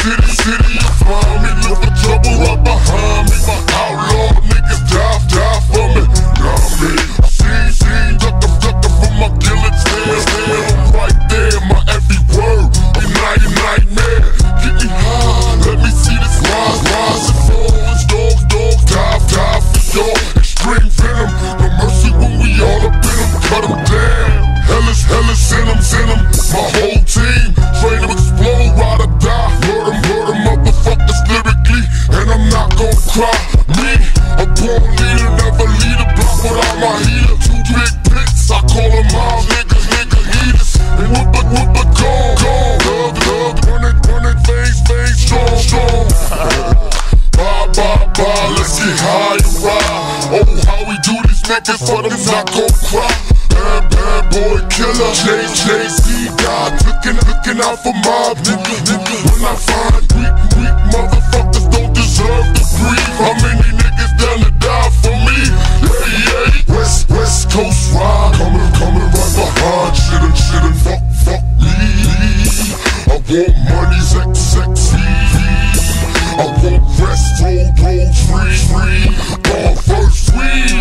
city, you find me. Look for trouble right behind me. My outlaw niggas die for me. Nah, me. See, duckin' from my guillotine. I'm right there, my every word. Nightmare. Get me high, let me see this rise and fall. It's dogs, die for y'all. Extreme venom, no mercy when we all up in them. Cut them down. Hellish, send them. My whole team, train to explode, ride or die. Murder motherfuckers lyrically, and I'm not gon' cry. Me, a born leader, never lead a block without my heater. Two big picks, I call them all nigga heaters. And whoop a gone. Running veins, strong. Bye, let's get high and ride. Oh, how we do these niggas, but I'm not gon' cry. Bad boy killer, JC God, looking out for my nigga. When I find weak motherfuckers don't deserve to breathe. How many niggas down to die for me? Yeah. West Coast ride, coming right behind. Shittin', fuck me. I want money, sexy. I want rest, roll free. Born first,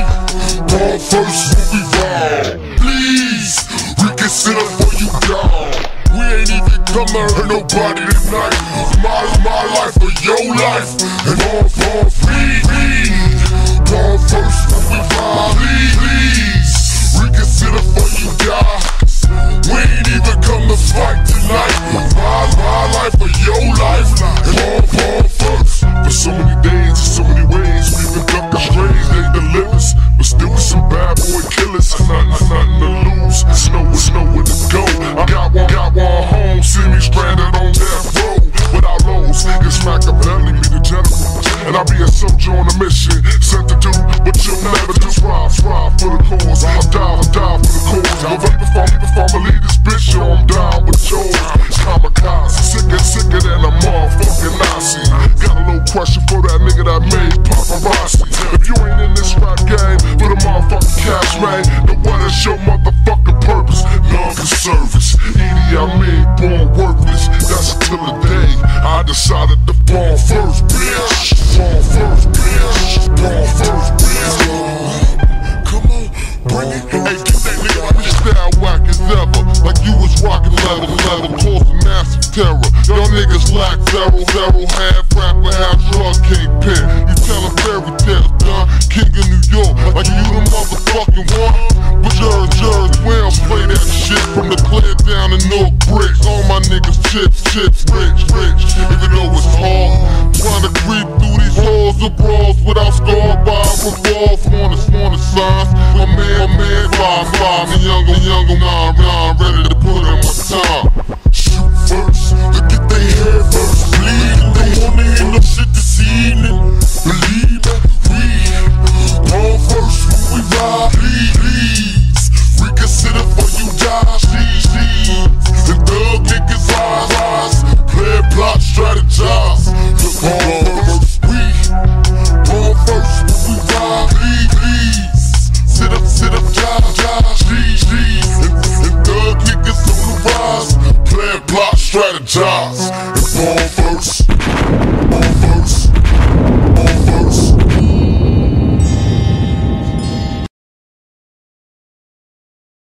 we ride. Please, reconsider for you down. We ain't even come to hurt nobody tonight. My life or your life, and born free. Born first, we ride. Please, reconsider for you die. We ain't even come to fight tonight. My life or your life, and born first. For so many days, in so many ways, we've been ducking strays, they deliver us. But still with some bad boy killers, nothing to lose. It's nowhere to go. I got one home, see me stranded on death row. Without lows, it's Makaveli, be the general. And I'll be a soldier on a mission, sent to do what you'll never do. Strive for the cause, I'll die for the cause. But before I leave this bitch, yo, I'm down with yours. Kamikaze, sicker than a motherfucking Nazi. Got a little question for that nigga that made paparazzi. If you ain't in this rap game for the motherfucking cash, man, then what is your motherfucking purpose? Love and service. Edie, born worthless. That's until the day I decided to born first, bitch. Born first, bitch. Come on, bring it. Hey, get that nigga freestyle whack as ever. Like you was rockin' level, causing massive terror. Y'all niggas lack zero, half rapper, half drug kingpin. You tellin' fairy tales, done. King of New York, like you the motherfucking one. But Jerry, we don't play that shit. From the clear down to North Bricks, all my niggas chips, rich. Even though it's hard, trying to creep through these halls of brawls without scar by revolve on the signs. My man, fly, me younger, nah, ready to put in my time. Shoot first, look at they head first. Bleed, they wanna hear no shit this evening. Believe me, we born first when we ride. Please, reconsider before you die. The thug niggas rise, play plot, strategize. Born first when we ride. Please, sit up, die. And thug niggas on the rise, play plot, strategize.